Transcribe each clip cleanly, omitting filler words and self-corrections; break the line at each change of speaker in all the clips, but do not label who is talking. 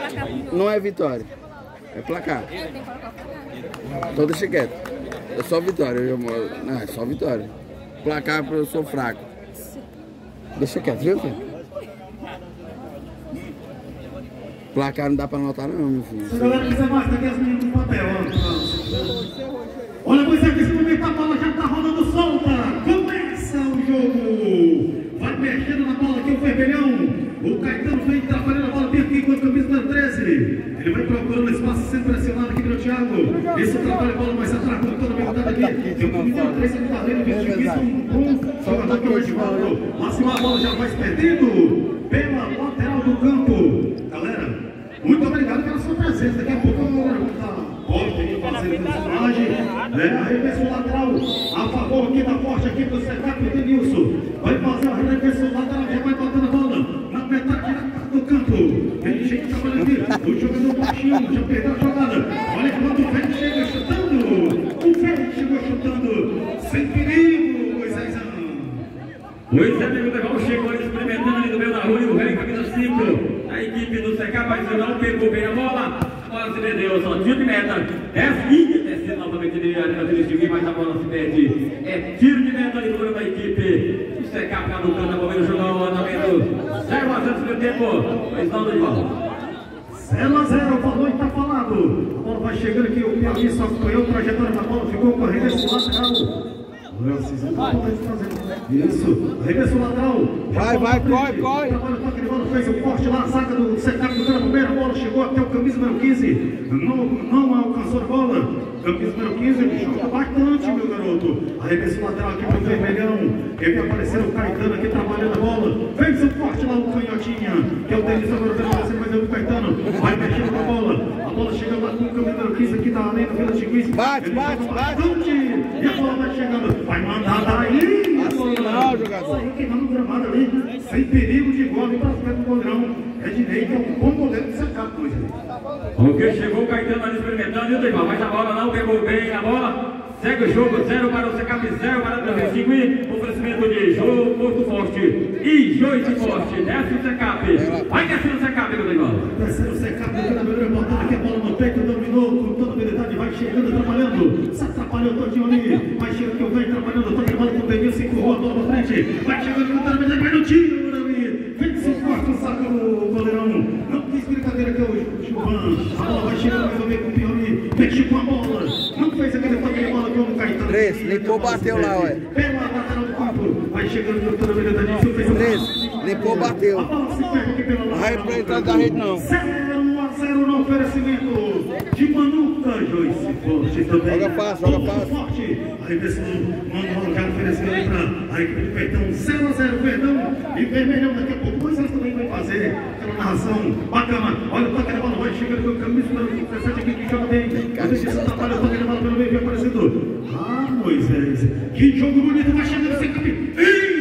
Não é vitória. É placar.
Tem que colocar o placar.
Então deixa quieto. É só vitória. Não, é só vitória. Placar porque eu sou fraco. Deixa quieto, viu, filho? Placar não dá pra anotar não, meu filho.
Se a galera quiser mais, tá aqui as meninas do papel, olha, pois é que esse momento a bola já tá rodando solta. Começa o jogo. Vai mexendo na bola aqui o vermelhão. O Caetano vem trabalhando a bola, tem aqui com a camisa número 13. Ele vai procurando espaço, sendo pressionado aqui pelo Thiago. Esse trabalha a bola mais atrás, com toda a verdade aqui. Tem o camisa número 13 aqui na rede, Vitor, um bom jogador que hoje voltou. Máximo a bola já vai perdendo pela lateral do campo. Galera, muito obrigado pela sua presença. Daqui a pouco eu vou pode aqui fazer o personagem. Arremesso lateral a favor aqui da forte aqui do Secap de Nilson. Vai fazer o arremesso lateral, já vai batendo a bola na metade do campo. Tem gente trabalhando aqui. O jogador baixinho já perdeu a jogada. Olha quando o Félix chega chutando. O Félix chegou chutando sem perigo, Moisésão.
Luiz Amigo Deval chegou experimentando ali no meio da rua e o velho camisa 5. A equipe do Secap, mas não pegou bem a bola. A bola se perdeu, só tiro de meta. 10 linhas, descendo novamente de Adriano, mas a bola se perde. É tiro de meta ali no meio da equipe. O Secap lá no canto, a bola jogou o andamento. 0 a 0 no primeiro tempo. Mas não de volta.
0 a 0, falou e tá falado. A bola vai chegando aqui, o Piauí só acompanhou a trajetória da bola, ficou com a arremesso lateral. Isso, arremesso lateral.
Vai, corre.
Trabalha o toque de bola, fez o corte lá, saca do Secap do campo, primeira bola chegou até o camisa número 15. Não alcançou a bola. Camisa número 15, ele joga bastante, meu garoto. Arremesso lateral aqui pro vermelhão. Ele apareceu o Caetano aqui trabalhando a bola. Fez o corte lá, o canhotinha, que é o Denis, agora vai aparecer mais o Caetano. Vai mexendo com a bola. A bola chega lá com o camisa número 15 aqui da além do Vila Chiquis.
Bate.
E a bola vai chegando. Vai mandar daí.
Assim não, jogador.
Aí queimando o gramado ali, sem perigo de gol ali pra cima do goleirão. Ednei, que é um bom goleiro de Secap, pois é.
Ok, chegou o Caetano ali experimentando, e o Deval, mas a bola não pegou bem a bola. Segue o jogo, 0 para o Secap, 0 para o 35 e oferecimento de Jô Porto Forte e Joite Forte. Desce o Secap. Vai descendo o Secap, meu Deval.
Descendo o Secap, botando aqui a bola no peito, dominou com toda habilidade, vai chegando, trabalhando. Se atrapalhou todinho ali, vai chegando que eu venho trabalhando, toca a bola com o Denilson, empurrou a bola pra frente. Vai chegando com toda habilidade, vai no tiro, ali. Vem se corta, saca o goleirão. Não quis brincadeira que é o Gilvan. A bola vai chegando, resolver com o Piauí. Mexe com a bola. Não fez aquele toque de bola como o Caetano.
3, limpou, bateu lá, ué.
Pela lateral do campo. Vai chegando com toda habilidade.
3, limpou, bateu.
A bola se perde aqui pela lateral.
Não vai pra entrar da rede, não.
0 a 0 no oferecimento de Manuca, Joyce Forte também.
Joga fácil.
Forte. Arremesso Manuel já ofereceu aí pra a equipe do Peitão. 0 a 0, Verdão e Vermelhão. Daqui a pouco, pois elas também vai fazer aquela narração bacana. Olha o toque da bola, vai chegando com o camisa número 17 aqui que joga bem. A defesa atrapalha o toque da bola pelo meio, vem aparecendo. Ah, Moisés, que jogo bonito, vai chegando sem capim.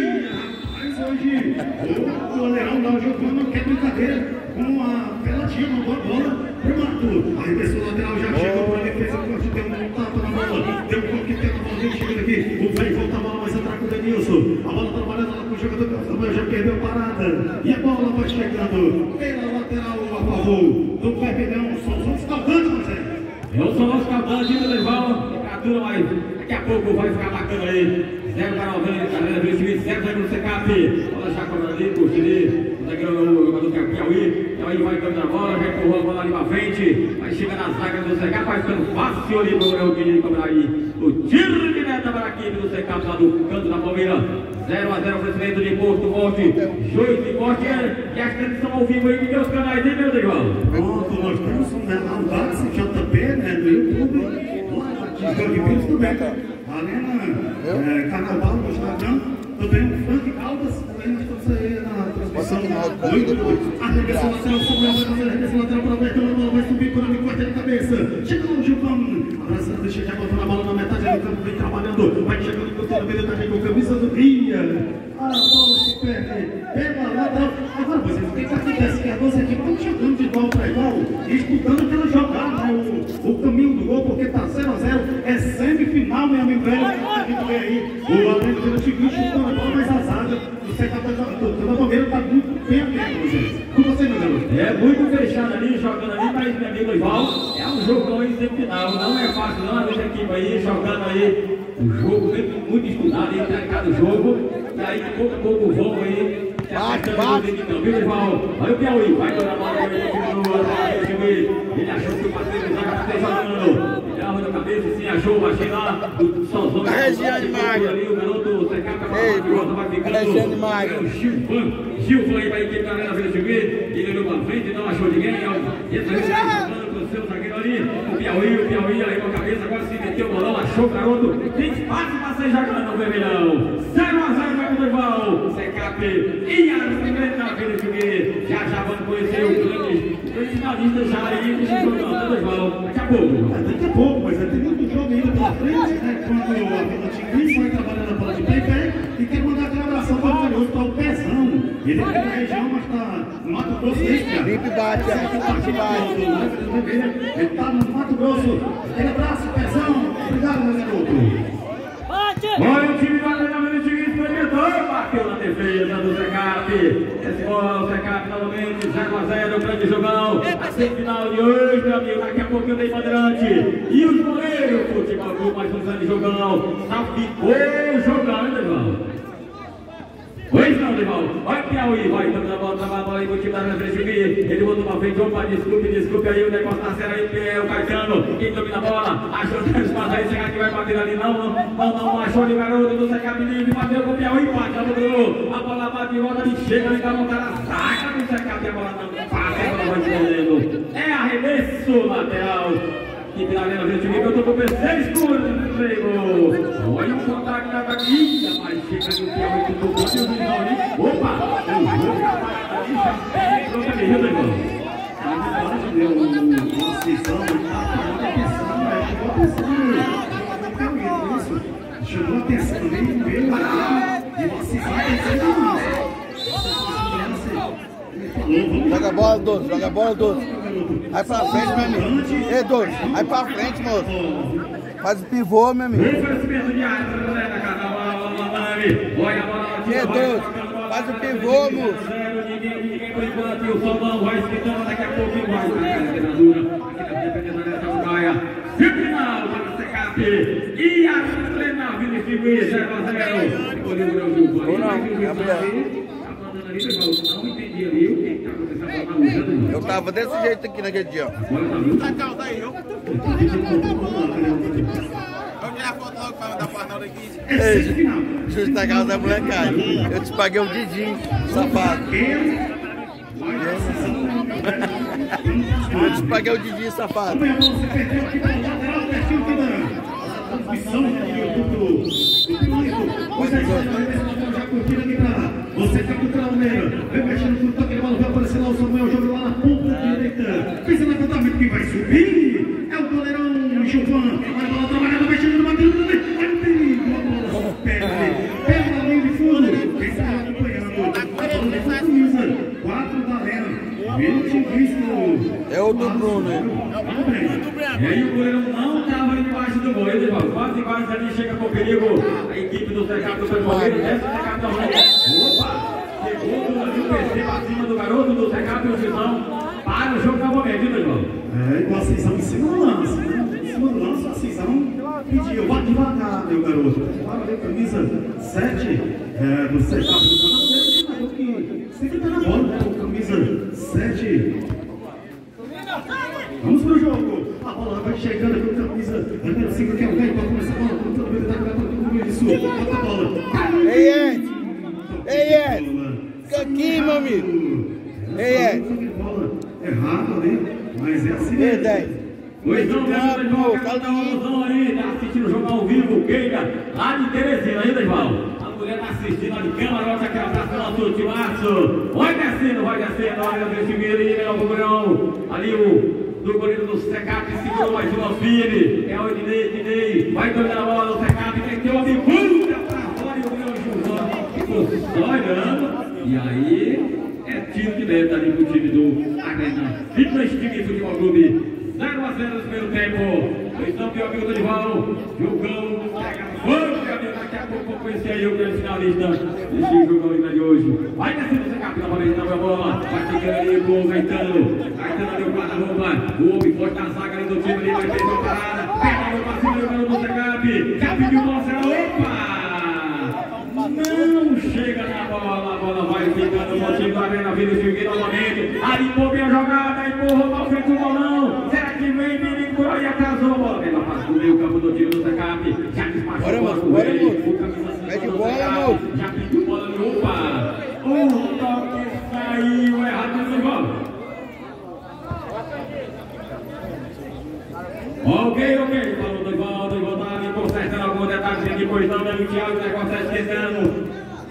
Mas hoje o goleirão lá, o Giovanni, não quer brincadeira com a peladinha, mandou a bola pro mato. Arremesso lateral, já chegou pra defesa, corte, deu um tapa na bola, deu um coquetel na bola, vem chegando aqui. O velho volta a bola mais atrás com o Denilson. A bola trabalhando lá com o jogador, já perdeu a parada. E a bola vai chegando pela lateral a favor do Vermelhão. São os caldantes, José.
Eu sou o nosso caldantes, do Deval. Temperatura, mas daqui a pouco vai ficar bacana aí. 0 para o galera do time, 0 para o Secap. Olha já cobrando ali, curtindo ali. O jogador que é o Piauí. Aí vai dando a bola, já empurrou a bola ali pra frente. Vai chegar nas zagas do Secap, vai ficando fácil ali pro Elguinho cobrar aí. O tiro de meta para a equipe do Secap lá do canto da Palmeira. 0 a 0, oferecimento de Porto Forte. Joite Forte, que a transmissão ao vivo aí, que tem os canais aí, meu Deval.
Pronto, nós temos um Dax, JP, né, do YouTube. Também. Arena Carnaval no Instagram, também o Frank Caldas, também nós estamos aí na transmissão. Muito arremesso lateral, arremesso lateral para o Bertão, a bola vai subir por ali, corta de cabeça. Chega o Gilvan, abraçando, já botando a bola na metade do campo, vem trabalhando, vai chegando com toda a vida também com camisa do Ria. A bola se perde pela lateral. Agora, vocês, o que acontece? Que as duas equipes estão jogando de igual para igual, estudando aquela jogada, né? O caminho do gol, porque tá 0 a 0, é semifinal, meu amigo velho. A gente vê aí o Alento pelo seguinte, chutando a bola, mas a zaga do Secap da Palmeira tá muito bem aberto, vocês. Com você, meu garoto.
É muito fechado ali, jogando Dorival. É um jogo aí semifinal, não é fácil não, a equipe aí jogando aí um jogo muito estudado, aí tá em cada jogo, e aí pouco a pouco vão aí. Bate. Viu, Dorival? Olha o Piauí, vai toda a bola aí, ele achou que o parceiro já está jogando. Ele arruma a cabeça, sim, achou, achei lá, sozinho.
A Regiane Maga.
Ali, o garoto secado, vai ficando.
A Regiane Maga.
Gilvan aí vai equipe da Arena Vila Chimbi, ele olhou pra frente, não achou ninguém, jogando com o seu zagueiro ali, o Piauí aí com a cabeça, agora se meteu o bolão, achou o garoto, tem espaço pra sair jogando no vermelhão, 0 a 0 vai pro Dorival, Secap e a Arena Vila Chimbi, já vamos conhecer o grande finalista já aí, jogando Dorival, daqui a pouco,
mas tem muito jogo ainda pela frente, né, quando a Vila Chimbi vai trabalhando a bola de pé e quer mandar aquela abração para o garoto, para o Pezão, ele é da região, mas está no Mato Grosso,
Limpe bate,
ele está no Mato Grosso. Aquele abraço, Pezão. Obrigado, meu garoto.
Olha o time da Arena Vila Chimbi experimentou, bateu na defesa do Secap. Esse bola, o Secap novamente, 0 a 0, grande jogão. A semifinal de hoje, meu amigo, daqui a pouco eu dei Bandeirante. E os goleiros, futebol clube, mais um grande jogão. Salpicou o jogão, hein, Dorival? Pois não, Dorival. Olha o Piauí, vai tomando a bola, trabalha a bola aí, o time da Arena Vila Chimbi. Ele botou pra frente, opa, desculpe aí, o negócio tá sério aí, que é o Caetano. Quem domina a bola, achou que o espaço aí, Secap que vai bater ali, não, achou de garoto do Secap livre, bateu com o Piauí, bate, abandonou. A bola bate e volta, ele chega, ele dá montar a zaga do Secap e a bola não passa, a bola vai escondendo. É arremesso lateral. Equipe da Arena Vila Chimbi, eu tô com o PC escuro no treino. Olha o contato da batia, mas chega no Piauí que tocou o Dorival ali. Opa! O jogo ali já entrou na medida, irmão.
Deu uma cisão, chamou a atenção dele, veio e uma cisão.
Joga a bola, Doce. Vai pra frente, meu amigo. Ei, Doce, vai pra frente, moço. Faz o pivô, meu amigo.
Ei,
Doce, faz o pivô, moço.
Ninguém por enquanto, o Solão vai esquentando, daqui a pouco vai final para o Secap e a Arena Vila Chimbi 0 a 0.
Ou não, é a mulher.
Não entendi ali o que está acontecendo.
Eu tava desse jeito aqui naquele dia, ó.
Tá caldo aí, eu. Eu tirei a foto logo pra dar pra nós aqui.
Ei, justa causa da molecagem. Eu te paguei o Didinho, safado. Eu te paguei o Didinho, safado.
Você tá com o Trauneira, vem mexendo com o toque de bola, vai aparecer lá o Samuel, joga lá na ponta direita. Pensa no levantamento que vai subir. É o goleirão Gilvan, vai a bola trabalhando, mexendo no batendo, vai o perigo, a bola pega na linha de fundo. Quem está acompanhando, a bola de camisa, 4 da Arena, 20 visto.
É o do Bruno, hein?
E aí o goleiro não estava debaixo do gol, ele quase ali chega com perigo. A equipe do Secap do goleiro, desce o Secap da bola. Opa! Chegou ali o PC pra cima do garoto do Secap e o Cisão. Para o jogo, acabou mesmo, Dorival.
Igual a Cisão em cima do lance, né? Em cima do lance, a Cisão pediu, vai devagar, meu garoto. Para ali, camisa 7 do Secap do canal dele, sempre tá na bola, né? Camisa 7. Vamos pro jogo. A bola vai chegando aqui com a camisa número 5, que é o velho, para começar a bola. Com toda a verdade, vai para o meio de sul. Bota a bola.
Ei, Ed! Ei, Ed! Fica aqui, meu amigo. Ei, Ed!
Errado ali, mas é assim.
Ei, 10.
Pois não, Dorival, cada um aí, tá assistindo o jogo ao vivo, Keika, lá de Teresina, aí, Dorival. A mulher tá assistindo lá de camarote, aqui abraço do nosso timaço. Vai descendo, olha o Vestimeiro, o goleirão, ali do goleiro do Secap, segurou mais uma firme, é o Ednei, vai dominar a bola, o Secap, meteu a bicuda pra fora e o goleiro Gilvan ficou só olhando, e aí é tiro de meta ali pro time do Arena Vila Chimbi Futebol Clube. 0 a 0 no primeiro tempo. Então, meu amigo Dorival, jogão, pega fogo, meu amigo. Daqui a pouco vou conhecer aí o grande finalista desse jogão ainda de hoje. Vai descendo o Secap novamente na bola. Vai ficando ali com o Caetano. Caetano ali o guarda-roupa. O homem forte na zaga ali do time ali. Vai ter uma parada. Pega o passinho ali do Secap. Já pediu nossa. Opa! Não chega na bola. A bola vai ficando no time da Arena Vila Chiquinho novamente. Ali empurrou a jogada. Empurrou mal feito o bolão. Será que vem menino por aí? Atrasou a bola. Ela passa no meio campo do time do Secap. Já despachou a bola com o rei.
Mete bola, moço.
Já pediu bola no opa. O toque saiu errado no gol. Ok. Falou do Ivaldo tá ali consertando algum detalhe aqui, pois não, o Thiago, o negócio tá esquecendo.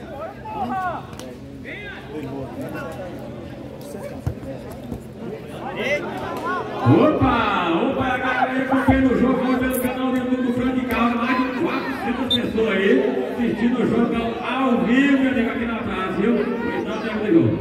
Opa, a galera aí acompanhando o jogo pelo canal do YouTube do Frank Carlos, mais de 400 pessoas aí assistindo o jogo ao vivo, meu amigo, aqui na praça, viu? Então, tempo de gol.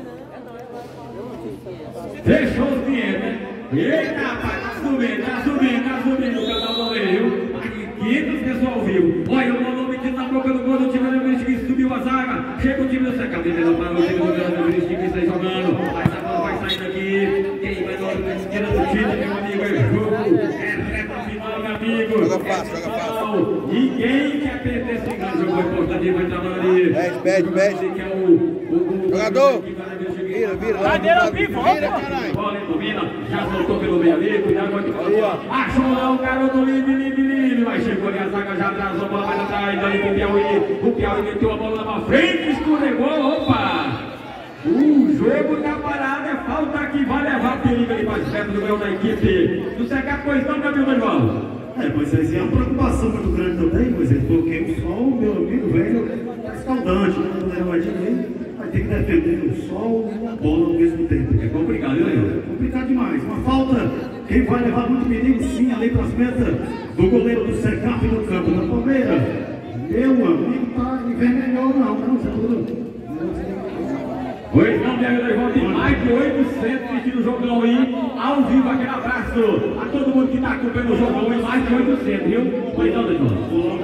Fechou os 500, né? Eita, rapaz, tá subindo o canal do meio. Mais de 500 pessoas ao vivo. Olha o Bolão metido na boca do gol do time do Vinicius que subiu a zaga. Chega o time do Secap, ele para o time do Vinicius que está jogando. Mas a bola vai saindo aqui. Quem vai dar a esquerda do time, meu amigo, é jogo. É reta final, meu amigo.
Joga fácil.
E quem quer perder esse grande jogo importante vai trabalhar ali.
Pede.
Que é o
Jogador. Vira.
Vira, caralho. Bola domina, já soltou pelo meio ali, cuidado com a achou lá o garoto livre, mas chegou ali a zaga, já atrasou, a bola mais atrás, daí o Piauí meteu a bola lá pra frente, escorregou, opa! O jogo da parada é falta que vai levar perigo ali mais perto do meio da equipe. Do Secap, pois não, meu amigo Dorival?
Moisés, é uma preocupação muito grande também, Moisés, porque o sol, meu amigo velho, é escaldante, vai ter que defender o sol e a bola ao mesmo tempo.
É complicado, né?
É complicado demais. Uma falta, quem vai levar muito perigo sim ali para as metas do goleiro do Secap no campo da Palmeiras. Meu amigo, tá envermelhou não, tudo.
Pois não, meu amigo, tem mais de 800 assistindo o jogão aí, ao vivo, aquele abraço a todo mundo que está acompanhando o jogão aí, mais de 800, viu? Pois não, Dorival?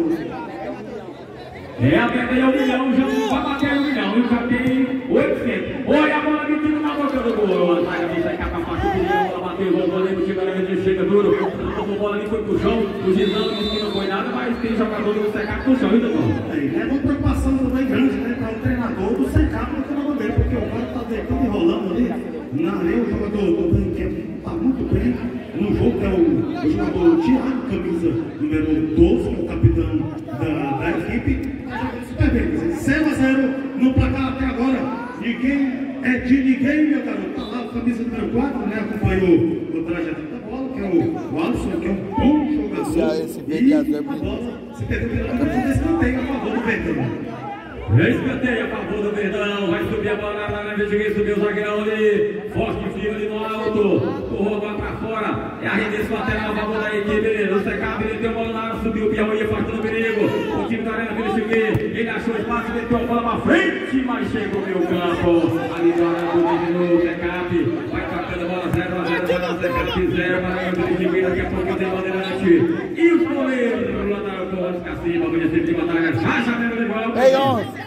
A meta é 1 milhão, já vai bater 1 milhão, já tem 800. Olha a bola metida na boca do gol. A zaga do Secap afastou a bola, bateu o gol, o time da chega duro. A bola ali foi pro chão, o Gisão disse que não foi nada, mas tem jogador do Secap pro chão, ainda não.
É uma preocupação também grande, né, para o treinador do Secap no canal dele, porque o cara está deitando e rolando ali. Na areia, o jogador do que está muito bem no jogo, que é o jogador Thiago, camisa número 12, que é o capitão da equipe. Super bem, 0 a 0 no placar até agora. Ninguém é de ninguém, meu garoto. Tá lá o camisa número 4, né? Acompanhou o trajeto da bola, que é o Alisson, que é um bom jogador. E a bola se perdeu pela camisa desse canteio a favor do Verdão.
Escanteio a favor do Verdão. Vai subir a bola na área, subiu o zagueirão ali. Forte fio ali no alto. O roubar pra fora. É arremesso lateral a favor da equipe. O Secap meteu a bola na área, subiu o Piauí, afastando o perigo. O time da Arena Vila Chiquinho. Ele achou espaço, meteu a bola pra frente, mas chegou no meio campo. Ali do Arena do Secap. Vai tocando a bola 0 a 0 para o Secap, 0 para a Arena Vila Chiquinho. Daqui a pouco tem bandeirante. E os goleiros lá da Ponte Cacimba. Vai descer de batalha. Já mesmo de volta.
Ei, 11.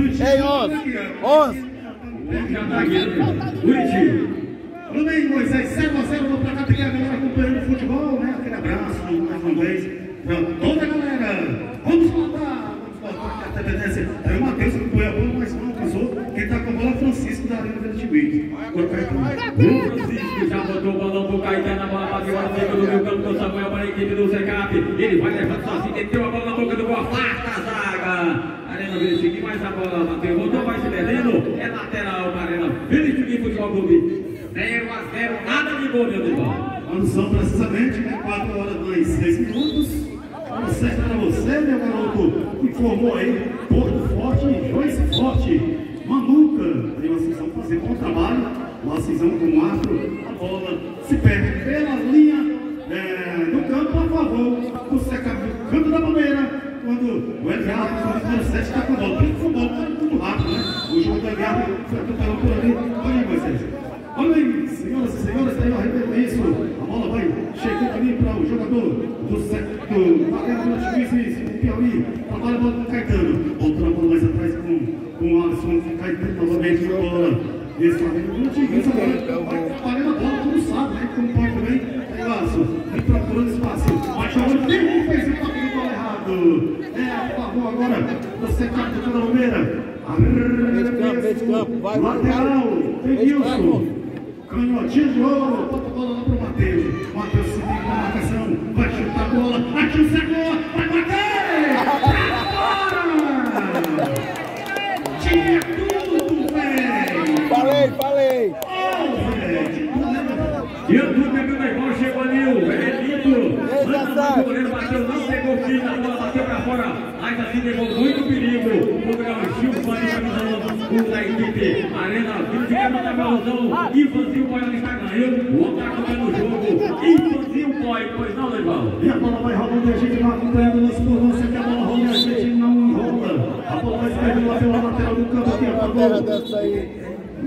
11.
Já tá aqui, Bonitinho.
Tudo bem, Moisés, 0 a 0 no placar, tem a galera acompanhando o futebol, né? Aquele abraço, mais uma vez, para toda a galera. Vamos voltar, que até obedece. Aí o Matheus que foi a bola, mas não pisou. Quem tá com a bola é o Francisco da Arena Vila Chiquinho. Agora o
Francisco já botou o balão pro Caetano, a bola bateu a boca do meio campo do Samuel para a equipe do Secap. Ele vai levando sozinho, meteu a bola na boca do gol, afasta a zaga. Arena Vila Chiquinho, mas a bola bateu, voltou, vai se perdendo. É lateral para a Arena Vila Chiquinho Futebol Clube. 0 a 0, nada de gol, meu irmão.
Quando são precisamente, né? 4 horas mais 6 minutos. Hora certa para você, meu garoto. Informou aí, Porto Forte, Joyce Forte, Manuca. Aí o Ascisão fazendo bom trabalho. O Ascisão com o Astro, a bola se perde pela linha do campo a favor do Secap, canto da bandeira. Quando o Edgardo, o número 7, está com a bola. Tem que bola, está muito rápido, né? O jogo do Edgardo foi atropelado por ali. Olha aí, vocês. Olha aí, senhoras e senhores, está aí o arremetido. Valendo pelos juízes, o Piauí. Trabalha a bola com o Caetano. Voltou a bola mais atrás com o Alisson. Caetano novamente na bola. Esse Flamengo não tinha isso agora. Vai trabalhando a bola, todo sabe, né? Como pode também. Aí, Alisson, vem procurando espaço. Vai jogando, fez o toque de bola errado. É a favor agora do secado do Canalmeira.
Meio de campo, vai.
Lateral, Denilson. Canhotinho de ouro, bota a bola lá pro Matheus. Matheus se liga na marcação, vai chutar a bola, aqui o Zagor, vai bater! Agora! Tinha tudo, velho!
Falei!
Tinha tudo, meu irmão, chegou ali, o Benedito. O goleiro bateu, não pegou o fim, a bola bateu pra fora. Mas assim levou muito perigo. O Gauchil, o camisa da equipe Arena, vindo de quebra da balãozão. Infantil Boy no Instagram. O Otaku tá no jogo. Infantil Boy, pois não, Leival?
E a bola vai rolando e a gente vai acompanhando lance por lance. Que a bola rola e a gente não enrola. A bola vai escrevendo lá pela lateral do campo aqui. A bola
dessa aí.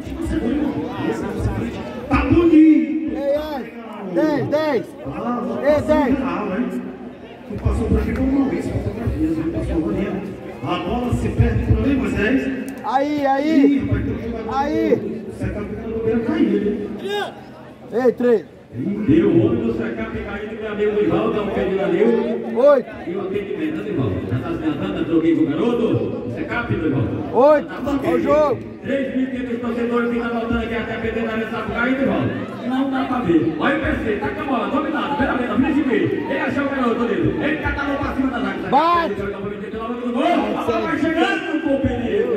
Tá bonito.
10.
Ei, 10. Tu passou por aqui com uma vez, fotografias, ele passou por ali. A bola se perde por ali, Moisés.
Aí.
Você tá ficando bem caído.
Ei, 3.
E o homem do Secap caído, meu amigo Leival, dá um pedido ali.
8.
E o atendimento, Leival? Já tá se tentando, troquei com o garoto? Secap, Leival?
8. Olha o jogo.
3.500 torcedores que estão voltando aqui até a PT da Arena Sapucaí, Leival. Não dá pra ver. Olha o PC, tá com a bola, dominado, pela venda, frente de meio. Ele achou o garoto dele. Ele catalou pra cima da zaga.
Vai!
A bola vai chegando com o perigo.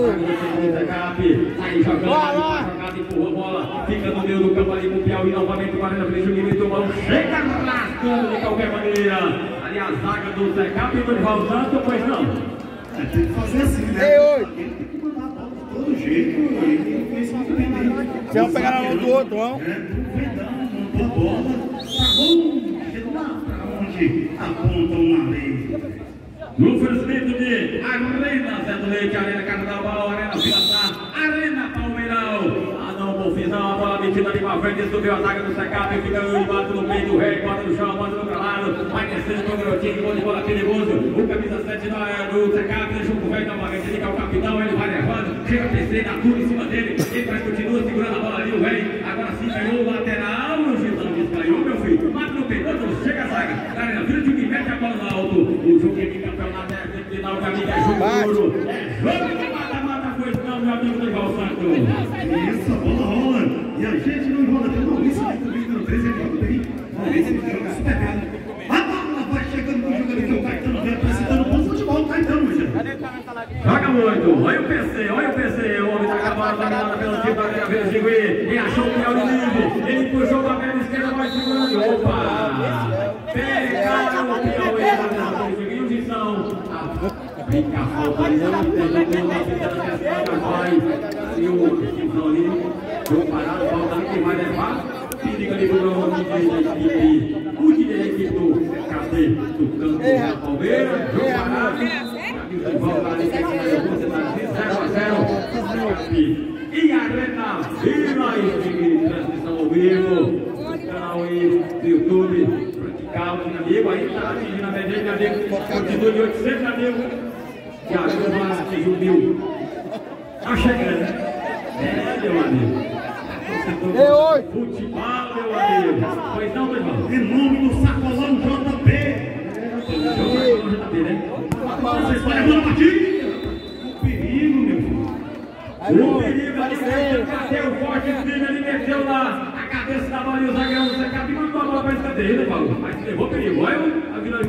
Aí jogando, empurrou a bola, fica no meio do campo ali com o Piauí novamente, o Arena Frente de meio, tomou, chega rascando de qualquer maneira. Ali a zaga do Secap e do Rival Santos, pois não?
Tem que fazer assim, né?
Ei, 8.
Tem que mandar a bola de todo jeito. Ele fez muito bem.
Vocês vão pegar na mão do outro, vão?
Mandou a bola. Tá bom. Lá pra onde apontam na lei.
No oferecimento de Arena Certo Leite, Arena Carnaval, Arena Vila Arena Palmeiral. Não, confusão, a bola metida ali pra frente, subiu a zaga do Secap, fica embaixo no peito do rei, bota no chão, bota no outro lado, vai descendo com o garotinho, gol de bola perigoso. O camisa 7 do Secap, deixa o velho novamente, ele que é o capitão, ele vai levando, chega a PC, dá tudo em cima dele, ele vai continua segurando a bola ali, o rei. Agora sim ganhou o lateral, o Gilson disse, ganhou, meu filho, mata no peito, chega a zaga, Arena Vila de mete a bola no alto, o jogo aqui, campeonato é final, o amigo é jogo duro, é jogo de mata-mata, foi não, meu amigo do Rival Santos.
Isso, a bola rola. E a gente não enrola. Tem o Maurício aqui também, no 13, ele joga bem. Maurício, ele joga super bem. A bola vai chegando com o jogador que é o Caetano, vem apresentando bom futebol, o Caetano, gente.
Joga muito, olha o PC, o homem tá acabando, dominada pelo time da Arena Verde de Gui, e achou o Piauí livre, ele puxou pra perna esquerda, vai segurando, opa! Pegaram o Piauí da Arena Verde de Gui, o Gissão. Brinca a falta ali, não tem vai, e o Gissão ali, jogo parado, falta ali, quem vai levar, periga ali pro nome da equipe, o direito do CAD, do campo do Palmeiras, jogo parado. Volta ali, 0 a 0. E Arena Vila, transmissão ao vivo, canal aí do YouTube, praticar o amigo, aí está atingindo a média, meu amigo, continua de 800 amigos, que a turma atingiu 1000. Está chegando, meu amigo. Futebol, meu amigo. Pois não, meu irmão.
Em nome do Sacolão JP.
JP, né?
Vocês podem agora partir. O perigo, meu filho.
O perigo ali, bateu forte, ele meteu na cabeça da bola e o zagueirão do Secap mandou a bola para escanteio, Paulo. Mas levou perigo. Olha a Vila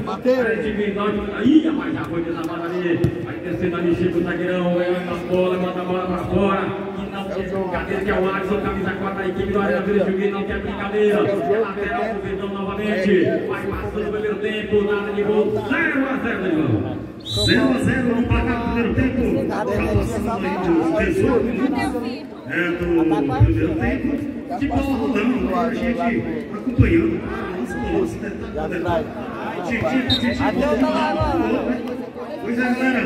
aí, mas já foi desarmada ali. Vai descendo ali, chega o zagueirão, a bola, manda a bola para fora. E não quer brincadeira, que é o Alisson, camisa 4 da equipe do Arena Vila Juguei, não quer brincadeira. É lateral pro Verdão novamente. Vai passando o primeiro tempo, nada de gol. 0 a 0, irmão.
0 a 0 no placar do primeiro tempo. Está passando aí os 18 minutos do primeiro tempo. De bola rolando, a gente acompanhando. Pois é, galera.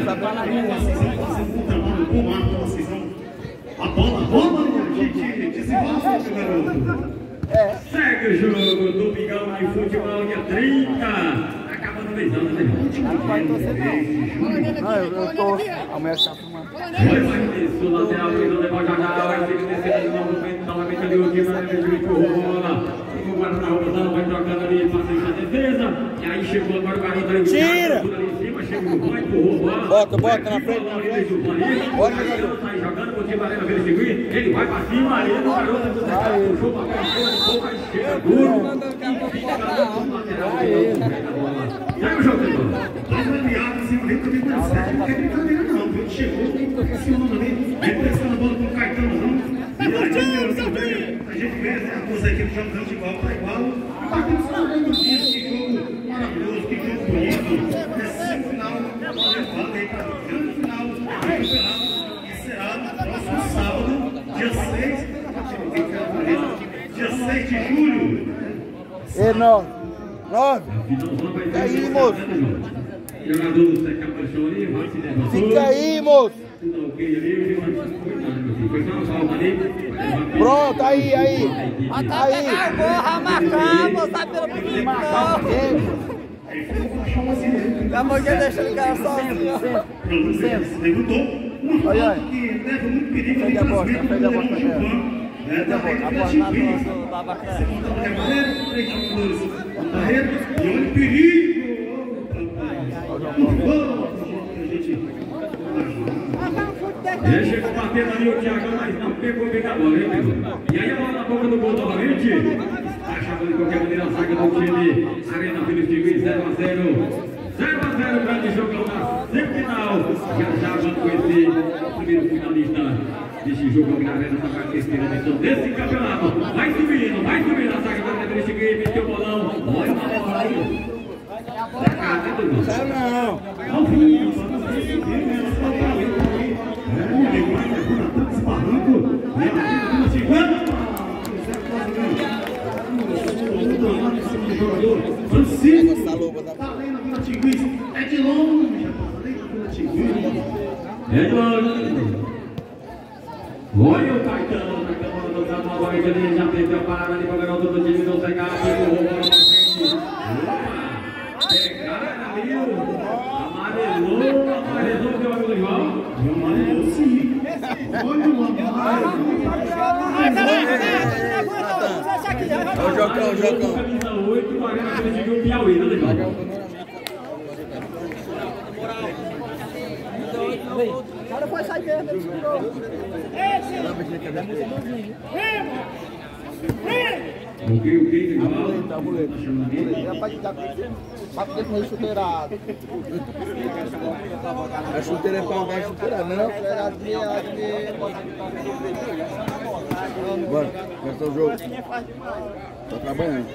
A bola, a gente desenvolve, garoto.
Segue o jogo do Domingão de Futebol, dia 30. Acabando 3 anos, né, irmão?
Não vai torcer, não.
Eu tô. Amanhã tá filmando.
Vai isso, lateral, Luizão levou já vai seguir descendo de novo, novamente ali o time, o bola. O guarda na roubazão, vai trocando ali, passa em defesa. E aí chegou agora o garoto ali.
Tira!
Chega o Juan, empurrou a bola.
Bota na frente.
Bota, jogador. Sai jogando, o time Arena vira seguir. Ele vai pra cima, ali o garoto puxou pra cá, pouco, aí chega duro. E fica no lateral. Segue o jogo, Pedro.
Dois aliados, assim, ali também não serve, não quer brincadeira não, viu? Chegou, pressionando ali, emprestando a bola com o Caetano, não. E aí, a gente vê as duas equipes jogando de igual para igual. Batendo só no que jogo maravilhoso, que jogo bonito. É semifinal, levando aí para o grande final do campeonato, que será no próximo sábado, dia 6 de julho.
Ei, 9. Fica aí, moço.
Jogador do Seca Paixão ali, vai se levantar.
Fica aí, moço.
Tudo ok ali, foi só uma falta ali.
Pronto, aí.
Até pegar a borra, marcar, botar pelo primeiro. Acabou de deixar o cara sozinho.
Levantou. Uma falta que leva muito perigo ali para as metas do goleirão Gilvan. Da Barreira, e olha o perigo!
Deixa ele bater ali o Thiagão, mas não pegou bem a bola, hein, e aí a bola na boca do gol novamente. Está chamando de qualquer maneira a zaga do time. Arena Vila Tigre 0 a 0. 0 a 0, grande jogão na semifinal. Já vamos com esse primeiro finalista desse jogo na Arena da parte esquerda desse campeonato. Vai subindo a zaga da Arena Vila Tigre, meteu o bolão. Olha a bola aí.
Sai não.
Ao fim, Francisco, tá além da Vila Tigris, é de longe, rapaz, além da Vila Tigris.
É de longe. Olha o Caetano mandando uma bola ali, já fez a parada ali para o garoto do time do Zeca, pegou o gol na frente. Pegaram ali, amarelou o meu amigo João.
Amarelou sim. Olha o amarelo.
É o Jocão.
Camisa 8, o Arena conseguiu o Piauí, né, João?
O cara foi sair mesmo, ele segurou.
O que, João?
É a chuteira é pra alguém, chuteira não. Bora, começou o jogo. Tá trabalhando.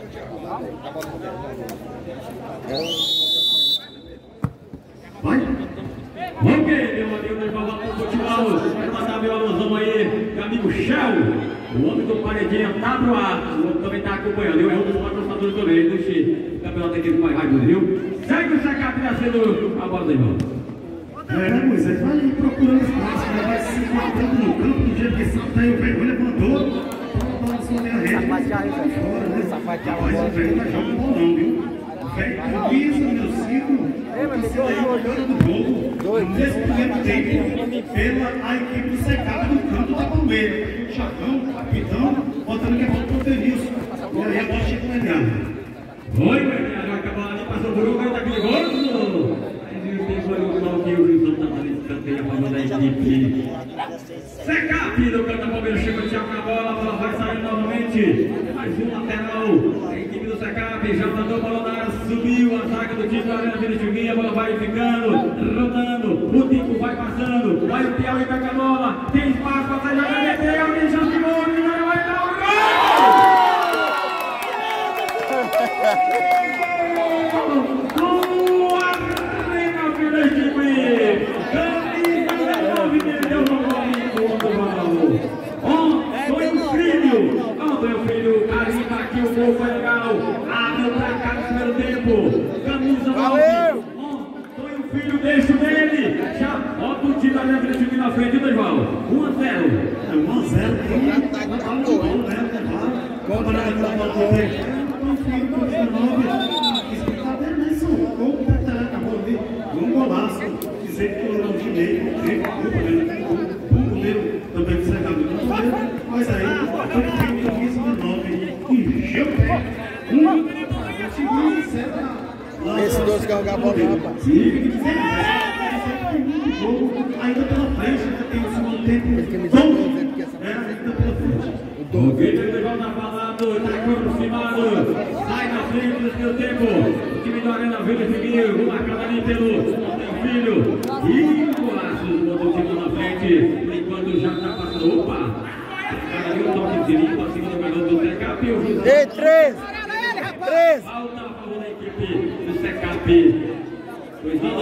Vai.
Ok, meu amigo, nós vamos para o futebol. Vai mandar meu alusão aí, meu amigo Shell. O homem do paredinha tá no ar. O outro também tá acompanhando. Eu é um dos patrocinadores também deste campeonato aqui do Pai viu? Segue o Secap nascendo a bola do irmão.
Moisés, vai procurando espaço, vai se encontrando no campo do jeito que salta aí o velho levantou.
Sapatear aí, velho.
Sapatear o velho vai jogar um bolão, viu? O velho camisa, número 5, está aí olhando do jogo. Nesse primeiro tempo, pela a equipe do Secap no campo da Palmeiras. O Chacão, o capitão, botando que é volta pro Denilson. E aí a bola chega no Mediano.
Oi, velho, já acabou ali, passou por um, veio daquele gol. Foi o mal que o Wilson está ali, canteia a favor da equipe. Secap do canto da Palmeiras, chega o Thiago na bola, a bola vai saindo novamente. Mais um lateral, a equipe do Secap já mandou a bola na área, subiu a zaga do time da Arena Vila Tigre, a bola vai ficando, rodando, o tempo vai passando, vai o Piauí com a bola, tem espaço para sair jogando, é Piauí, já ficou, vai dar o gol! Aqui o gol foi legal. Abre pra cá no primeiro tempo. Camisa 9. Antônio Filho, deixa dele. Já bota o time da Arena Vila Tigre na frente, Dorival. 1 a 0.
1 a 0. Compra na bola do Filho, camisa 9. Isso que tá vendo, né?
Esse doce carregar a bola, rapaz.
Ainda pela frente, tem o segundo tempo.
O Vitor de volta falando, está aproximado, sai na frente do seu tempo. O time da Arena Vila seguiu, marcado ali pelo Filho. E o golaço botou o time na frente, enquanto já está passando. Opa! Ali o toque de limpo, acima do garoto do Secap.
Ei, 3!
Falta a favor da equipe do Secap. Pois não,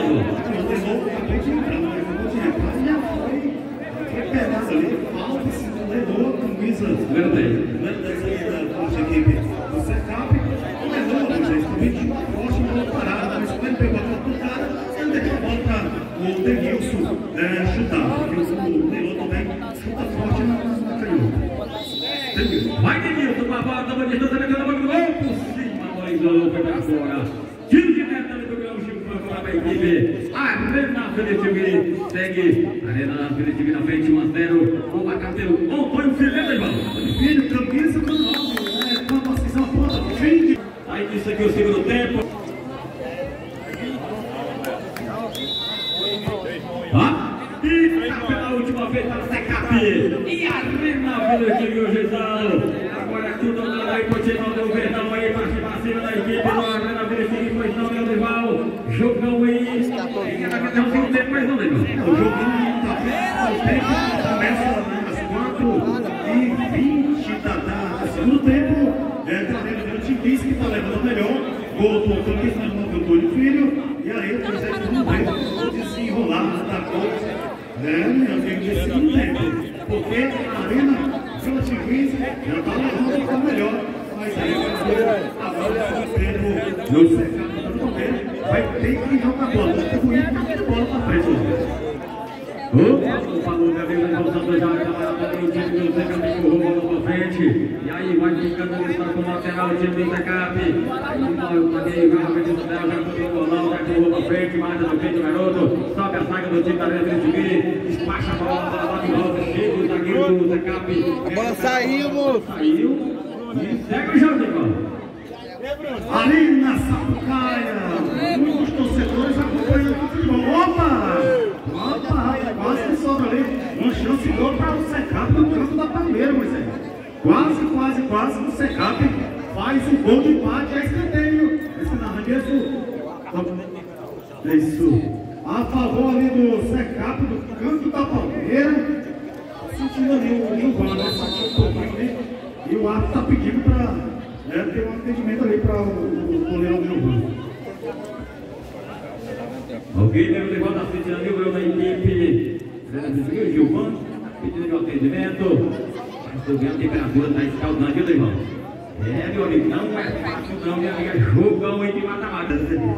pedaço ali, falta, se levou a camisa número 10 da nossa equipe do Secap, levou, mas também tinha uma forte, uma parada, mas quando ele pegou a bola pro cara, ele deu a bola para o Denilson chutar, porque o Leilão também chuta forte na canhota.
Vai Denilson com a bola, toma distância, metendo a bola do gol, por cima, a bola isolou, foi para fora. Tiro de meta do grão, Chico foi para a equipe. Arena Felipe segue. Arena Felipe na frente, 1-0. O Macateiro, Antônio Filho, irmão.
Filho, camisa com 9, com a posição ponta, fim.
Aí isso aqui o segundo tempo. E pela última vez para o Secap. E Arena Felipe, o Gisão. Agora tudo aí, continuando o Verdão aí, para cima da equipe do Arena Felipe, pois não, meu rival. Jogão aí. Tem um segundo tempo, mas não, Legal.
O jogo está bem, o tempo começa às 4h20 do segundo tempo. Trazendo o Timbis que está levando melhor. Gol do campeão do Antônio Filho. E aí, o segundo tempo, desenrolar da coisa. Meu amigo, de segundo tempo. Porque a Arena pela Timbis já está levando para melhor. Mas aí, a bola do Pedro no Secap vai ter que jogar a bola. Vai ter bonito que a bola para frente.
O falou, meu amigo, já o time do Secap roubando para frente. E aí vai ficando no estado com o lateral, o time do Secap. Aí o Taguei vai rapidinho do Del, já contra o bolão, já empurrou para frente, mata no peito do garoto. Sobe a saga do time da Arena Felipe, despacha a bola, bate de volta, chega o zagueiro do Secap.
A bola saiu, moço.
Saiu. E segue o jogo, irmão.
Ali na Sapucaia, muitos torcedores acompanhando o futebol. Opa! Quase que sobra ali. Uma chance de gol para o Secap no campo da Palmeira, Moisés. Quase o Secap faz o gol de empate a escanteio. Isso. A favor ali do Secap, do canto da Palmeira. Sentindo ali o VAR, né? E o árbitro está pedindo para ter um atendimento ali para o goleiro Gilvan.
Ok, temos de volta assistindo ali o goleiro da equipe. Gilvan, pedindo de atendimento. Estou vendo a temperatura, está escaldando aqui, irmão. Meu amigo, não é fácil não, minha amiga. Jogão aí de mata-mata.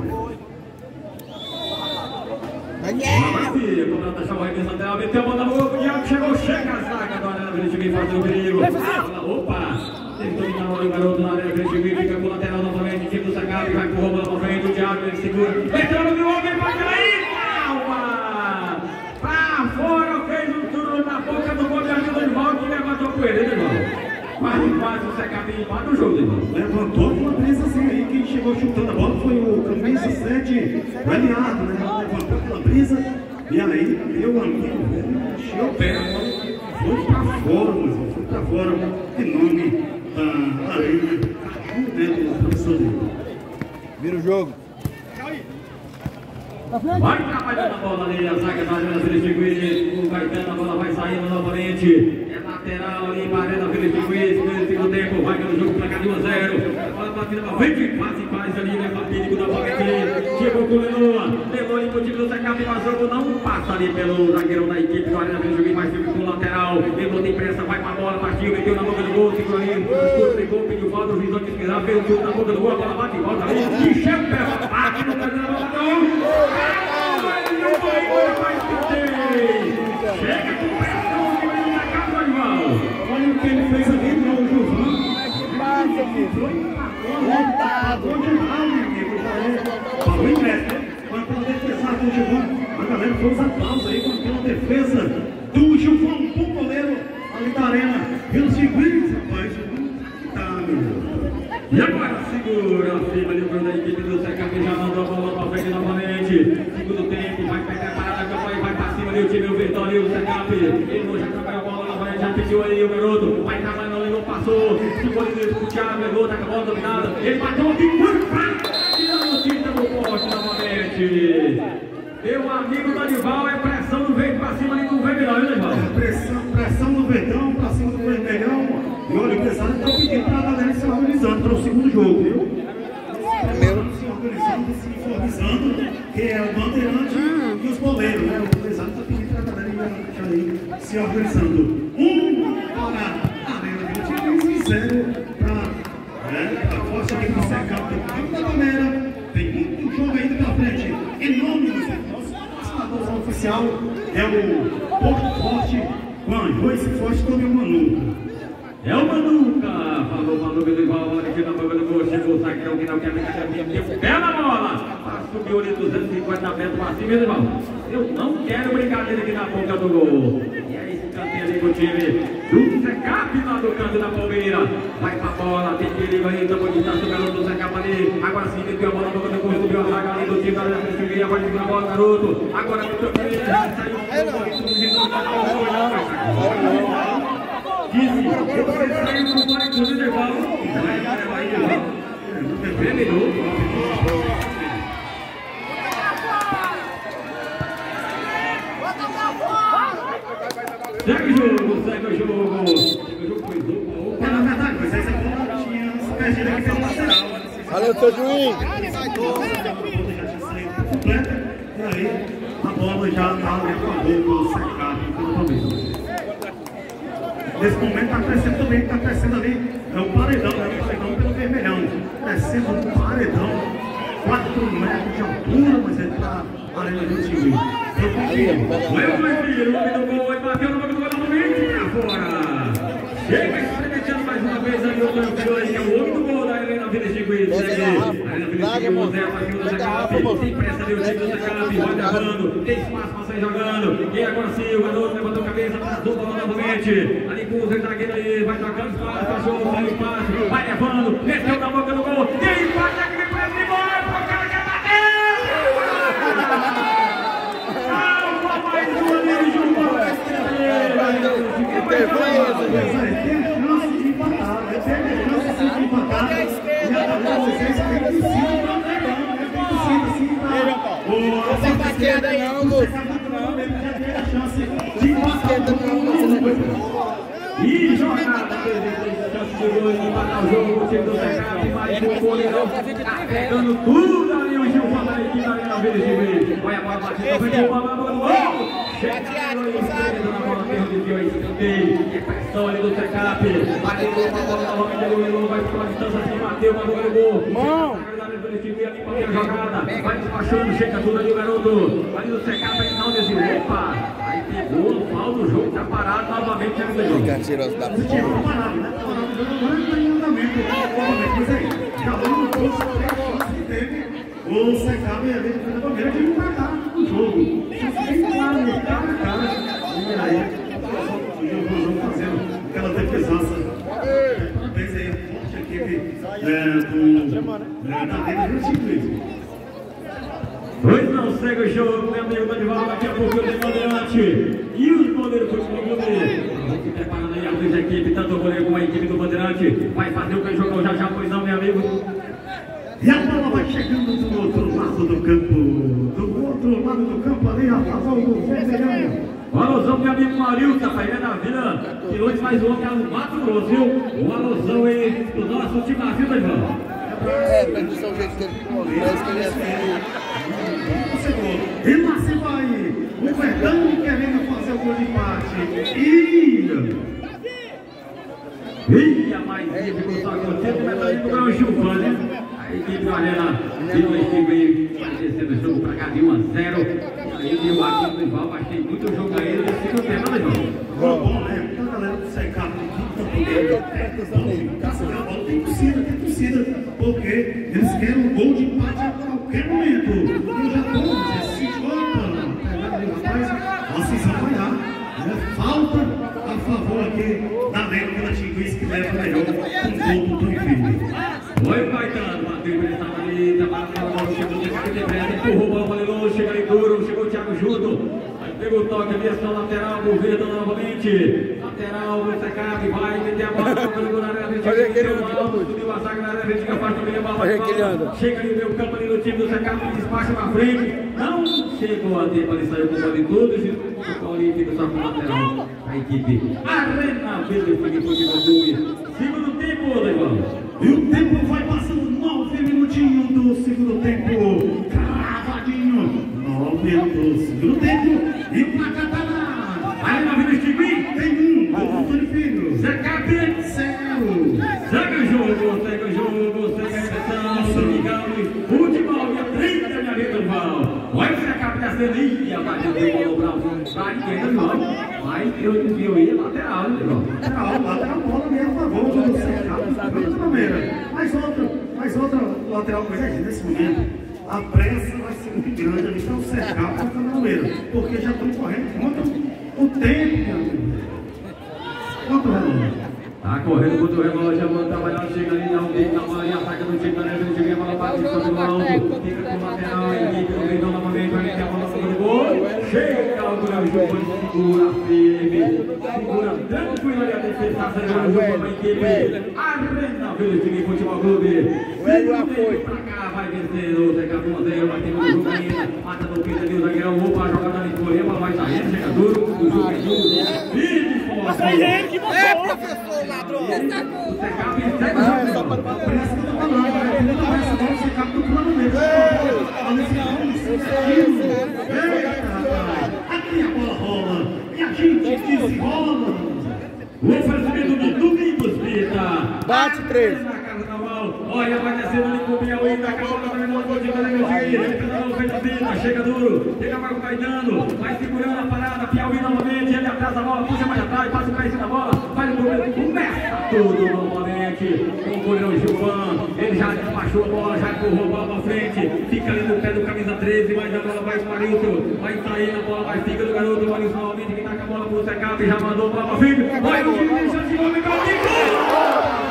Cobrança chamou a redenção dela, meteu a mão na boca, o Diabo chegou, chega a zaga do Arena Felipe, faz o perigo. Opa! Tentou dominar o garoto na Arena Felipe, fica com o lateral novamente, time do Secap, vai com o roubo lá pra frente, o Diabo, ele segura. Meteu no homem, vai cair! Calma! Pra fora, fez um turno na boca do gol de ajuda de volta e levantou a poeira, irmão. Quase o Secap empata o jogo, irmão.
Levantou uma brisa assim aí, quem chegou chutando a bola foi o camisa 7, o Eliardo, né? Levantou aquela brisa e aí, meu amigo, encheu o pé, foi pra fora, mas foi pra fora, em nome da Arena, né, do professor dele.
Vira o jogo.
Vai trabalhando a bola ali, a zaga da Arena Felipe Guiz, o Caetano, a bola vai saindo novamente. É lateral ali para a Arena Felipe Guiz, no segundo tempo, vai ganhando o jogo, placar de 1-0. A bola batida para frente, quase faz ali, leva perigo da bola aqui. Chegou com o Lenoa, levou ali pro time do Secap, mas o jogo não passa ali pelo zagueiro da equipe do Arena Felipe Guiz, mas fica com o lateral. Levou de pressa, vai com a bola, partiu, meteu na boca do gol, segurou ali, escorregou, pediu falta, o juiz vai pesquisar, fez o chute na boca do gol, a bola bate e volta ali, encheu o pé, bate no pé da bola, chega com pressão, olha o que ele fez ali, não, o Gilvan. Lotado de mal, meu amigo. Falou em meta, mas para defesar do Gilvan, a galera foi os aplausos aí com aquela defesa do Gilvan, um bom goleiro ali da Arena. Pelos seguintes, rapaz, tá, meu Deus. E agora segura a firma ali da equipe do CKP, já mandou a bola para frente novamente. Segundo tempo, vai pegar a parada, vai para cima ali o time, o Verdão ali, o CKP. Ele já trabalhou a bola novamente, já pediu aí o garoto. Vai trabalhando ali, não passou. Ficou ali o Thiago, pegou, tá com a bola dominada. Ele bateu aqui, tirando o time do poste novamente. Meu amigo Danival, é pressão do verde para cima ali do Vermelhão, viu, Danival?
Pressão do Verdão para cima do Vermelhão. E olha, o pessoal está pedindo para a galera se organizando para o segundo jogo, viu? Primeiro se organizando, se informizando, que é o Bandeirante e os boleiros, né? O pessoal está pedindo para a galera se organizando. Para a Arena do Time, 0 para a força aqui do Secap do campo da galera. Tem muito jogo ainda pela frente. Em nome do nosso patrocinador oficial é o Porto Forte, com arroz forte como o Manuca.
É o Manuca, falou o Manuca do Ival, olha aqui na boca do gol, chegou o saque, alguém não quer pé na bola, subiu ali 250 metros para cima, Ival. Eu não quero brincadeira aqui na boca do gol. E aí, esse cantinho ali com o time do Secap lá do canto da Palmeira. Vai pra bola, tem perigo aí, estamos de taça, o garoto do Secap ali. Agora sim, meteu a bola na boca do gol, subiu a zaga ali do time da Frente, agora tem a bola, garoto. Agora meteu a bola, já saiu o gol, segue o jogo, segue o jogo.
Na verdade, mas essa bola tinha se perdido aqui pelo lateral.
Valeu, seu juiz.
E aí, a bola já está ali com o Secap pelo Palmeiras. Nesse momento está crescendo também, está crescendo ali. É o paredão, né? O paredão pelo Vermelhão. Crescendo o paredão. 4 metros de altura, mas ele está arena do time.
O homem do gol, vai bater no boca do gol novamente para fora. Chega experimentando mais uma vez ali o campeão, que é o homem do gol da Arena Vila Chiquinho. Arena Vila Chiquinho, Zé, para cima do Secap. Tem pressa ali o time do Secap, vai gravando, tem espaço para sair jogando. E agora sim, o garoto levantou a cabeça, passou a bola novamente. Ali com o Zé zagueiro aí, vai trocando espaço, cachorro, sai o passe, vai levando, meteu na boca do gol. Tem empate aqui, vem pressa de bola, o cara quer bater! Mais uma vez,
Tem chance de empatar, tem chance de empatar. E agora vocês têm que sim, não é
Não tá esquerda aí, não, moço.
já tem a chance de empatar.
E jogada, chance de gol, empatar o jogo, o time do Secap, mais um goleirão, tá pegando tudo ali, o Gilvan da equipe da Arena Vila Chiquinho. Vai a bola batida, vai de bola, chegando aí, na bola, perdeu aí, escanteio, é pressão ali do Secap, bateu a bola novamente ali, o Elon vai para a distância, assim, bateu, mandou o gol. Jogada, vai despachando, chega tudo ali o garoto, ali no Secap, aí não desviou, opa, aí pegou no final do jogo, tá parado novamente, ali no jogo.
Fica tirando da
Parado, né? Parado, não está em andamento, mas aí, cada um dos dois tem a chance que teve o Secap ali na Palmeira de empatar o jogo. Bem claro, cara a cara, e aí, o jogo fazendo aquela defesaça. Parabéns aí, forte equipe da Arena do Chiquinho.
Pois não, segue o jogo, meu amigo Danival, daqui a pouco eu tenho Bandeirante e os goleiros do Clube. Vamos se preparando aí, a dois equipes, tanto o goleiro como a equipe do Bandeirante. Vai fazer o que jogou já, pois não, meu amigo.
E a bola vai chegando do outro lado do campo. Do outro lado do campo ali, a favor do Vermelhão.
O alusão, meu amigo Marilson, pai da Vila. E hoje mais um homem é o Mato Grosso, viu? O alusão aí do nosso time da Vila, Ivan.
mas não são o jeito que ele parece que ele é assim.
E lá se vai o Verdão querendo fazer o gol de empate.
Ia mais dificuldade acontecendo, mas aí não é o Gilvan, né? A equipe da Arena Vila Chiquinho vai descendo o jogo pra cá de 1 a 0. Aí o aqui do Ival, mas tem muito jogo aí nesse segundo tempo, né, Ival?
Bom, né? Então a galera do Secap tem torcida, porque eles querem um gol de empate a qualquer momento. Eu já estou a cisão vai dar. Falta a favor aqui da Arena Vila Chiquinho, que leva melhor um gol do Tuifinho.
Vai Caetano, bateu, ele estava ali, trabalha pela bola, chegou o Thiago de Breta, empurrou a bola, valeu, chega ali duro, chegou o Thiago junto. Pegou o toque ali, ação lateral, Gouveia novamente. Lateral, você cabe, vai meter a bola, tocando na área,
Olha aquele
alto, subiu a zaga na área, Vertiga faz também a bola. Chega ali no meio campo ali no time do Secap, despacha pra frente. Não chegou a tempo ali, saiu com o de todos, e o Paulinho fica só com o lateral. A equipe Arena Verde Futebol Clube. Segundo tempo, Legal.
E o tempo vai passando, 9 minutinhos do segundo tempo. Cravadinho, 9 do segundo tempo. E o placar tá lá.
Arena Verde Tigui.
Tem um, Antônio Filho.
Secap.
0.
Segue o jogo, segue a direção, Domingão, futebol, dia 30 de abril do Val. Olha o Secap descendo aí, a batida do Bravo, vai ninguém do Val. Mas eu desvio aí, lateral, né,
Lateral bola mesmo, a bola do Secap. Mais outra lateral coisa aqui nesse momento. A pressa vai ser muito grande ali para o Secap para o Caminhoneiro, porque já estão correndo contra o tempo, meu amigo. Quanto o relógio?
Tá correndo contra o relógio, a bola trabalhar, chega ali, dá um bico na bola e ataca no time da Neve, no time, a bola bate, sobe no alto, fica com o lateral, equipe do Grindão novamente, vai meter a bola no gol, chega o Giovanni, segura firme, segura tranquilo ali a defesa, tá saindo o jogo para a equipe, Arena Verde Tigui Futebol Clube, segundo pra cá, vai vencendo, o Secap Monteiro, vai ter o jogo ainda, mata no peito ali o zagueirão, opa, joga na vitória, a bola vai saindo, chega duro, o jogo é duro, firme, forte.
Professor ladrão!
Parece que eu tô falando, ele não vai saber o Secap do plano mesmo. Aqui a bola rola e a gente desenrola.
O oferecimento de Domingos Pita.
Bate 3.
Olha, vai descendo ali com o Piauí, vai acabar também no gol de chega duro, chega para o Caetano, vai segurando a parada, Piauí novamente, ele atrás da bola, puxa mais atrás, passa o pé em cima da bola, faz o goleiro, começa tudo novamente, com o goleiro Gilvan, ele já despachou a bola, já empurrou a bola para frente, fica ali no pé do camisa 13, mas a bola vai para o Marilson, vai sair, a bola vai fica do garoto, o Marilson novamente, que taca a bola para o Secap, já mandou a bola para frente, vai no time, deixa de homem, gol de gol!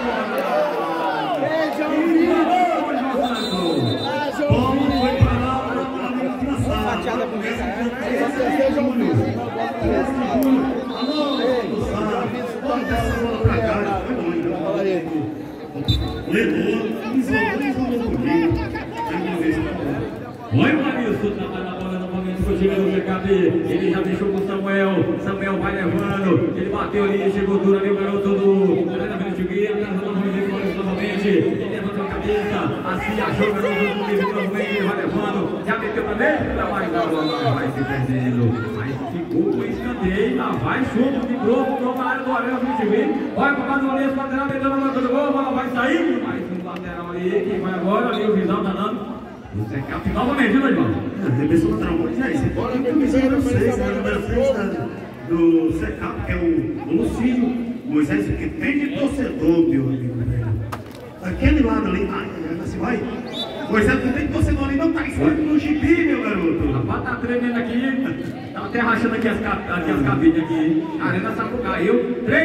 Olha o Marilson, trabalha na bola novamente com o time do Secap, ele já deixou com o Samuel vai levando, ele bateu ali, chegou duro ali o garoto do Arena Verde Tigui, novamente, ele levantou a cabeça, assim achou o garoto do Luiz novamente, ele vai levando, já meteu também, mas a bola vai se perdendo, mas ficou com escanteio, lá vai chute de grosso, na área do Arena Verde Tigui, olha para o Lourenço, lateral, meteu na bola do gol, a bola vai sair, mais um lateral ali, quem vai agora, ali o Visão tá dando. O Secap novamente, né, irmão?
Reversão lateral, mas é isso. Agora tem camisa número 6, né? Número 6 do Secap, que é o Lucídio Moisés, que tem de torcedor, meu amigo. Aquele lado ali, assim vai. Moisés, que tem de torcedor ali, não tá escrito no gibi, meu garoto.
Rapaz, tá tremendo aqui, tá até rachando aqui as cabines aqui. A Arena Sapucaí caiu 3.550.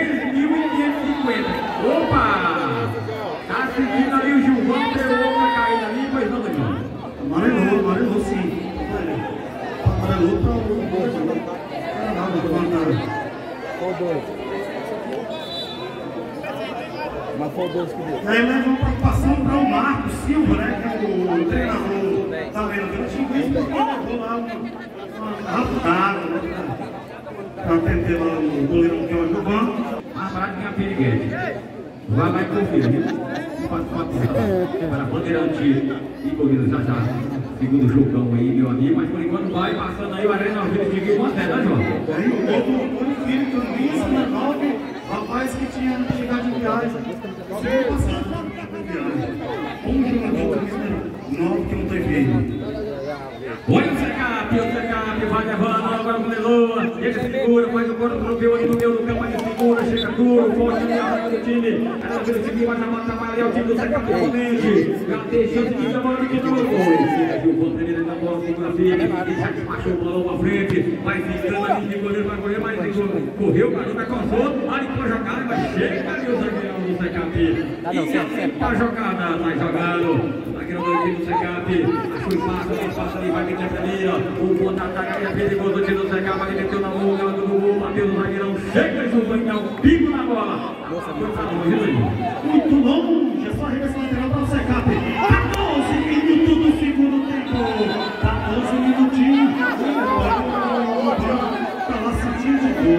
Opa! Tá sentindo ali o Gilvão, pegou pra cair ali, pois não, irmão?
Amarelou sim. Amarelou para o bolso.
Mas foi o 12 que deu.
E aí leva uma preocupação para o Marcos Silva, né? Que é o treinador da Arena Verde Tigui, porque levou lá uma rapidada, né? Para atender lá o goleiro que é o Gilvan.
A prática é a Piriguete. Vai lá e confia, viu? Para a Bandeirante e Corrida já. Segundo jogão aí, meu amigo. Mas por enquanto vai passando aí o Arena Verde Tigui com a tela, João.
Aí o outro filho também, 19, rapaz que tinha chegado de viagem. Semana passada, viagem. Um jogador também, 9 que não tem filho.
Olha o Secap vai levando, agora o Leloa, ele segura, faz o corpo no meio do campo, ele segura, chega duro, forte no time, ela vira o time, vai trabalhar o time do Secap novamente, já tem chance de bola de novo, o Vanderlei da bola, segura firme, ele já despachou o balão pra frente, vai ficando ali de goleiro, vai correr, mas correu, o garoto alcançou, ali pra jogar, mas chega ali o zagueirão do Secap. Secap. Tá jogada, tá jogando. Zagueiro do time do Secap. Achou espaço, passa ali, vai meter ali, ó. O contra-ataque é perigoso do time do Secap. Ali meteu na mão, ela do gol, bateu no zagueirão. Chega e vai dar um pico na bola.
Muito longe, é só arremesso lateral para o Secap. 14 minutos do segundo tempo. 14 minutinhos. Tá lá sentindo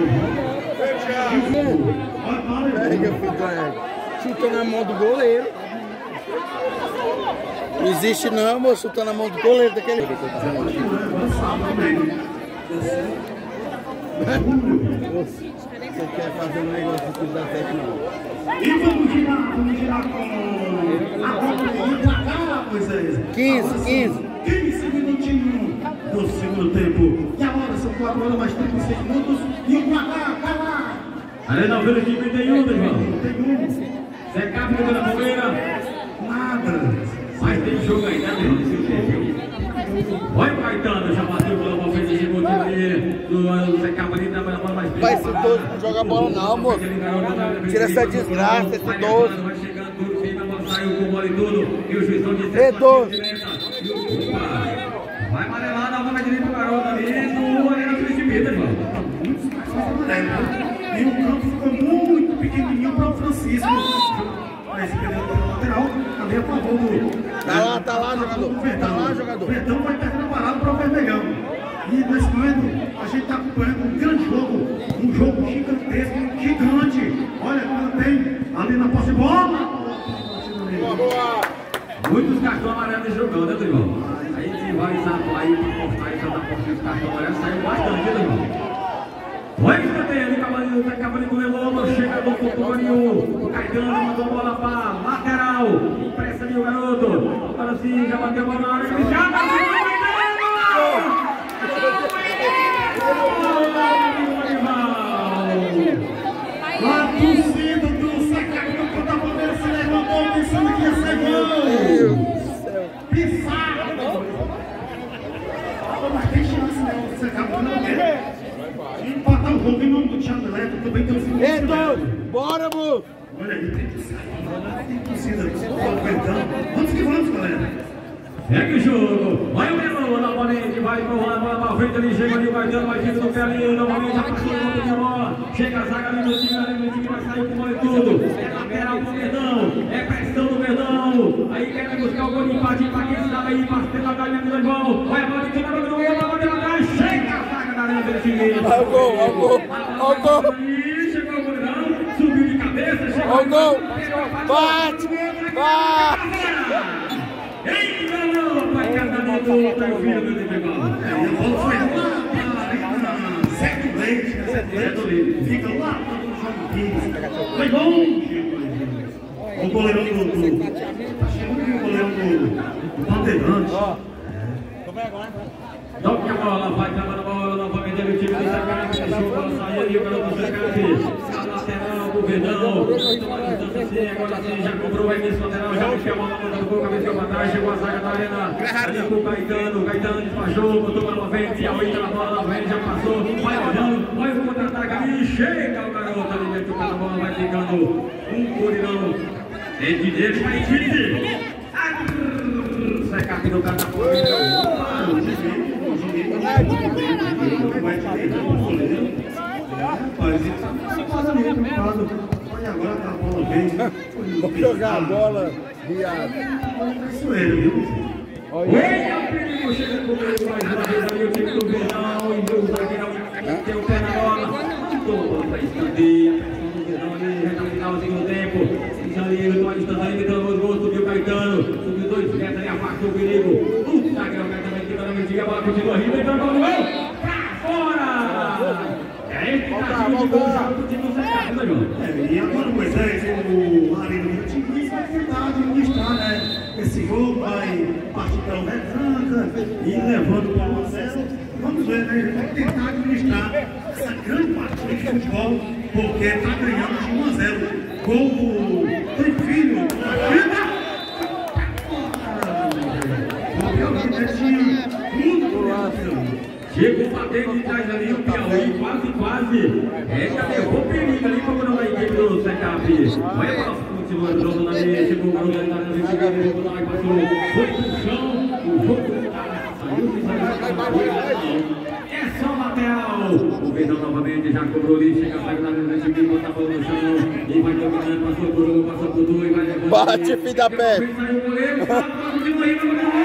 de gol.
Pega, filho, chuta na mão do goleiro. Não existe não, moço, chuta na mão do goleiro daquele. Você quer fazer um negócio que não dá certo não.
E vamos girar com a bola pra cá, Moisés. 15 minutinhos do segundo tempo. E agora são 4 horas mais 36 minutos. E o placar, vai lá.
Arena Vila de 31, irmão. Secap do Vila Palmeira.
Nada.
Mas tem jogo aí, né, irmão? Olha o Caetano, já bateu pela bola, fez esse motivo ali do Secap ali, trabalha a bola mais bem.
Vai ser doido, não joga bola não, moço. Tira essa desgraça, esse doido.
Vai chegando, tudo feio, a bola saiu com bola e tudo. E o juizão disse...
É doido.
Vai amarelar na bola direita pro garoto ali, no Arena Felicidade, irmão.
E o campo ficou muito pequenininho para o Francisco. Mas perdeu pela lateral, ali a favor do...
Tá lá, jogador. Tá lá, jogador.
O Verdão vai perdendo parado para o Vermelhão. E nesse momento, a gente está acompanhando um grande jogo. Um jogo gigantesco, gigante. Olha quando tem ali na posse de bola.
Muitos cartões amarelos jogando, né, irmão? Aí que vai exato aí para postar e cada posto de cartão amarelo saiu bastante, né, irmão? Olha o escanteio ali, Cavalinho, tá Cavalinho com o Lelomo, chega do Futurinho, o Caetano mandou a bola para lateral, impressa ali o garoto, agora sim, já bateu a bola na área, ele já bateu
A torcida do Secap do Conta Palmeiras se levantou pensando que ia ser gol. Pisado. Mas tem chance, né? O Secap não quer. Empatar o jogo em nome do Thiago Elétrico também tem o segundo.
Então, bora, moço!
Olha aí, tem torcida, vamos que vamos, galera.
Segue o jogo, vai o Melão, novamente, vai pro Juan, bola pra frente ali, chega ali, vai dando, vai vindo do pé ali, novamente, já passou o ponto de bola, chega a zaga ali no time, vai sair com bola e tudo, é lateral pro Verdão, é pressão do Verdão, aí quer buscar o gol de empate, quem sabe aí, pela galera do Leivão, vai a bola de cima, vai no meio, vai atrás, chega a zaga da linha do time.
Olha o gol, olha o gol, olha o gol.
Chegou o goleirão, subiu de cabeça, chegou
o gol, bate, bate.
Engalou, pai, cada minuto, é o filho do Deteval.
E a bola foi lá para Zé Leite, fica lá no jogo 15. Foi longe. O goleirão do... Tá chegando o goleirão do Bandeirantes.
Como é agora?
Toque a bola, vai trabalhar a bola, novamente ele o time do Secap, deixou a bola sair e o garoto do Secap. Lateral pro Verdão, toma distância assim, agora sim, já cobrou aí nesse lateral, já puxou a bola na ponta do gol, cabeceou pra trás, chegou a zaga da arena, ali com o Caetano despachou, botou para novamente, e a Oita na bola novamente, já passou, vai olhando, vai o contra-ataque ali, chega o garoto ali, mete o pé na bola, vai ficando um goleirão, de direito, vai Tite. Secap no canto,
Vou jogar a bola, viado.
Isso é, viu?
Olha o perigo, chega com o meio mais uma vez ali, o time do Verdão, e o zagueirão tem o pé na bola, bola para escanteio, a pressão do Verdão ali, reta final do segundo tempo, ali, com a distância ali, metendo os gols, subiu o Caetano, subiu 2 metros ali, afastou o perigo, o zagueirão também quebrando a mentira, a bola continua rindo, entrou no gol, pra fora! É esse castigo de gol, jogo do time do Secap, né, João?
E agora o Moisés, o Marino do time, vai tentar administrar, né? Esse jogo vai partir pela retranca e levando para o 1-0. Vamos ver, né? Ele vai tentar administrar essa grande partida de futebol, porque está ganhando de 1-0. Gol do Trifilho.
Chegou batendo de trás ali o Piauí, quase. Já levou perigo ali para a equipe do Secap. Olha a bola continua jogando ali, chegou o garoto ali na frente, passou, foi pro chão, o jogo saiu, é só lateral. O Verdão novamente já cobrou ali, chega, sai na frente, bota a bola no chão e vai dominando, passou por um, passou por dois, vai levando.
Bate, filho da pé.
Saiu o goleiro, continua aí,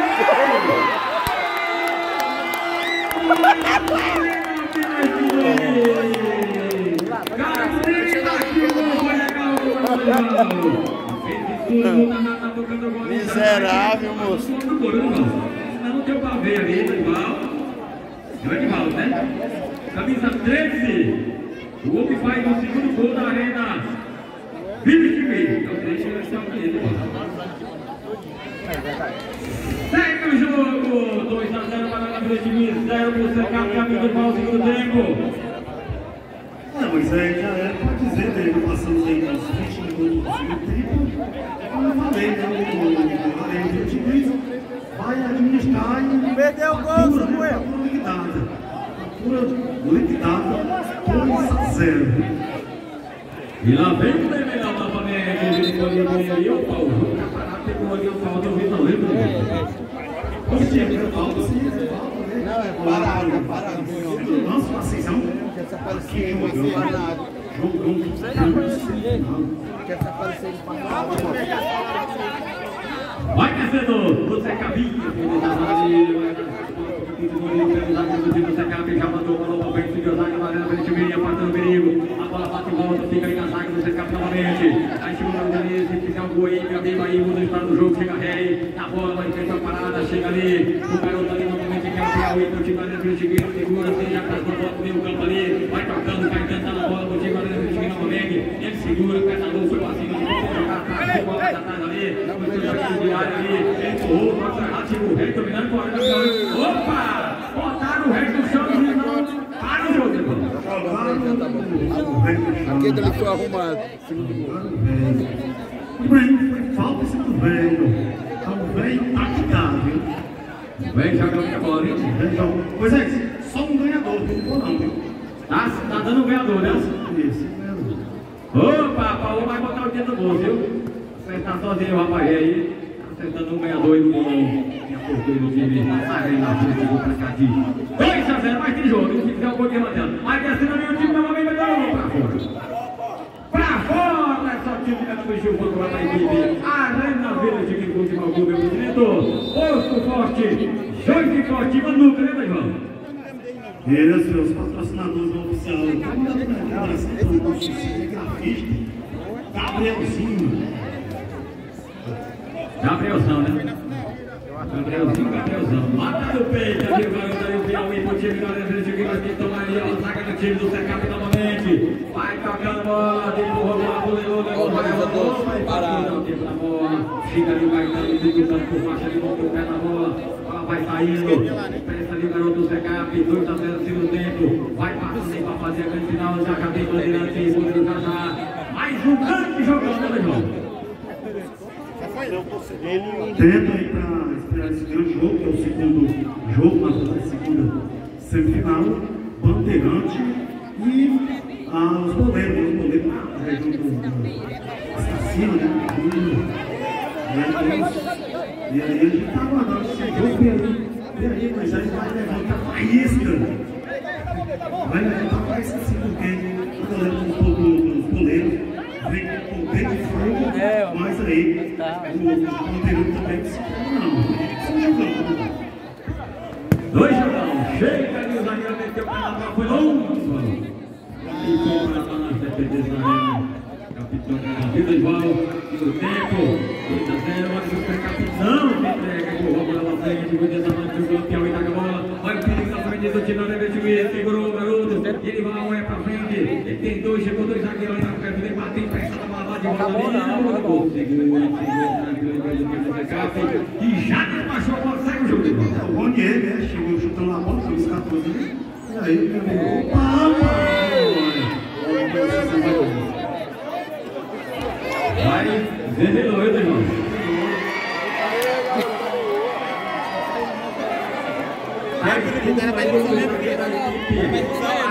Miserável, moço.
Não deu pra ver ali, Edivaldo. É o Edivaldo, né? Camisa 13. O homem faz o segundo gol da arena. Vila Então deixa eu estar aqui, segue o jogo. 2 a 0 para a Vila Time, 0 para o Secap, caminho para o segundo tempo.
Não, mas aí já era para dizer, né? Passamos aí nos 20 minutos do segundo tempo. Como eu falei, né? O time vai administrar e
Perdeu o gol, Samuel.
Liquidada, 2 a 0.
E lá vem o Lemelão novamente. Ele escolheu ali o pau. O campeonato pegou ali o pau do Vitor Lima.
O time é falta, sim, é falta, né?
Não, é parado.
Nossa, uma seção.
Quer se aparecer em parado. Quer se aparecer em parado.
Vai, vencedor, o Secapinha. O Secap já mandou para o momento, seguiu a zaga, valendo para ele, apartando o perigo. A bola bate e volta, fica aí na zaga do Secap novamente. Aí chegou o ali, se fizer um gol aí, meu amigo aí, muda o estado do jogo, chega Rei. Na bola, vai enfrentar a parada, chega ali. O garoto ali novamente, que é o Piauí, o time ali, o Tigre, segura, já traz a bola pro meio campo ali. Vai tocando, vai cantando a bola, o time ali, o Tigre novamente. Ele segura, o petador foi pra cima, jogar atrás, a bola tá atrás ali. Ali, empurrou, ativou o Rei, dominando com a hora. Opa! Botaram o Rei no chão, não para o jogo,
Aquele ali foi arrumado.
Bem, foi falta esse do velho. Então, o velho tá quitado, viu?
O velho joga muita bola, hein?
Pois é, só um ganhador, não vou não, viu?
Tá dando um ganhador, né?
Isso, ganhador.
Opa, Paulo vai botar o dedo no bolso, viu? Você tá sozinho, rapaz, aí. Acertando um ganhador e no aportou no time. Sai na frente, vou pra cá de 2 a 0, mais tem jogo. Se fizer um pouquinho batendo. Vai descendo ali o time, novamente vai dar um pra fora. Pra fora, é só time que não mexeu o banco lá na equipe. Arena Vila de Futebol Clube, meu diretor. Posto Forte, Joice Forte, Manuca, né, Ivan?
Eles, seus patrocinadores oficiais. Grafista, Gabrielzinho.
Gabrielzão, né? Gabrielzão. Mata no peito, ali o garoto ali, o Piauí, pro time da Arena Vila de Futebol Clube. Toma ali, ó, zaga do time do Secap novamente. Vai tocando bola, empurrou bola, levou, vai parado. Dá o tempo da bola. Fica ali o Caetano, duvidando por baixo, ali voltou o pé na bola. Ela vai saindo. Presta ali o garoto do Secap, 2 a 0 no segundo tempo. Vai passando aí pra fazer a grande final. Já acabei bandeirante, Rodrigo já. Mais um grande jogando, né, irmão?
Tendo aí para esperar esse grande jogo, que é o segundo jogo, na segunda semifinal, Bandeirante e os goleiros, da região do Assassino, né? E aí a gente está aguardando esse jogo, e aí, mas aí vai levantar faísca. Vai levantar faísca assim, porque a galera dos goleiros vem com o tempo de fogo, mas aí o Bandeirante também não se não.
Dois jogão, chega ali o zagueiro, meteu o pé na bola, foi longe. E compra para nós defender essa arena. Capitão da vida igual, no tempo, 2 a 0, olha o capitão que entrega, empurrou para lá frente, cuida da mão do Piauí, tá com a bola, olha o perigo na frente do time da Nevetimir, segurou o garoto, ele vai olha para frente, ele tem 2, chegou 2 zagueiros ali na frente, ele bateu, presta a bola lá de bola, segura, e já despachou a bola, sai o jogo.
O Ronier, né? Chegou chutando a bola, foi os 14 ali. E aí, meu amigo,
vai, vermelho, irmão.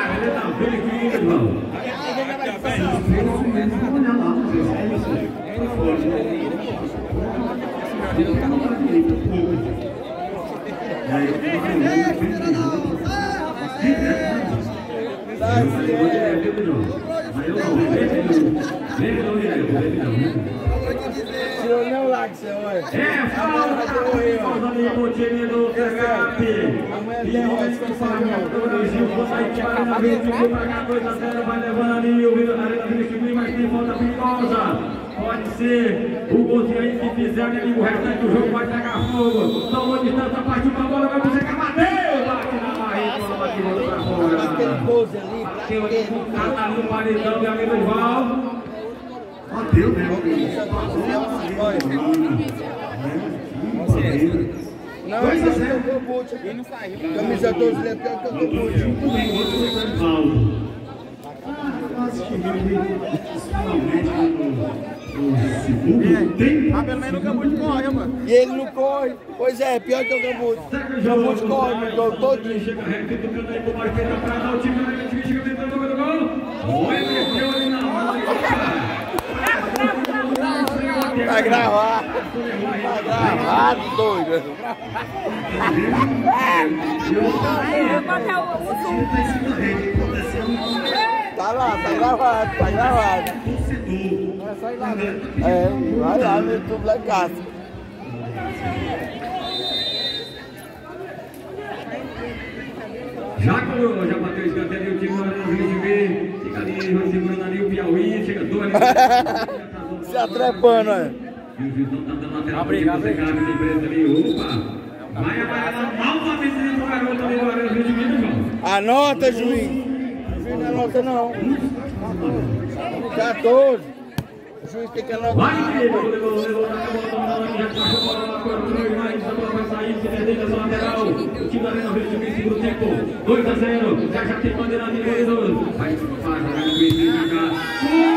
Tirou nem o like, seu ué.
Falta ali pro time do THP. E o Flamengo do Gil, consegue parar na frente, o pra cá, 2-0, vai levando ali o Vitor Arena Felipe, mas tem falta perigosa. Pode ser o golzinho aí que fizer, amigo, o restante do jogo vai pegar fogo. Tomou distância, partiu pra bola, vai buscar, bateu! Bate na barriga, bola bate volta pra fora.
Aquele 12 ali,
Bateu ali com cara no paredão, meu amigo Val.
Bateu, né?
Não, esse é o Cambucha. Camisa 12 é pior que o Cambucha.
Ah, pelo menos o Cambucha corre, mano.
E ele não corre. Pois é, pior que o Cambucha. O Cambucha corre no jogo todo.
Chega reto, tocando aí pro Marquinhos pra dar o time, chega tentando o gol. O Emerson deu ali na mão.
Tá gravado. Tá gravado, doido. Tá lá, tá gravado, tá gravado. É só ir lá mesmo. É, vai lá no YouTube lá em casa.
Já bateu o escanteio ali, o time do Rio, fica ali, vai segurando ali o Piauí, chega dois.
Se atrepando, é.
E o juizão tá dando lateral pro time do CK, tem preço ali, opa. Vai amarelando novamente dentro do garoto ali do Arena Rio de Minas, João.
Anota, juiz. Juiz não anota, não. 14. O juiz tem que anotar.
Vai, filho, levou, tá acabando, já passou a bola lá, cortou mais, a bola vai sair, se perder nessa lateral. O time da Arena Rio de Minas, segundo tempo, 2-0, já tem bandeira de Minas. Vai, jogar no meio,